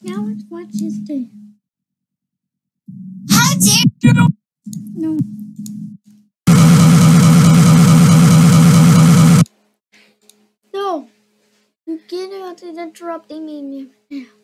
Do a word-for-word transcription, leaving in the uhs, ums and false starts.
Now let's watch history. How dare you? No. No. You can't interrupting me.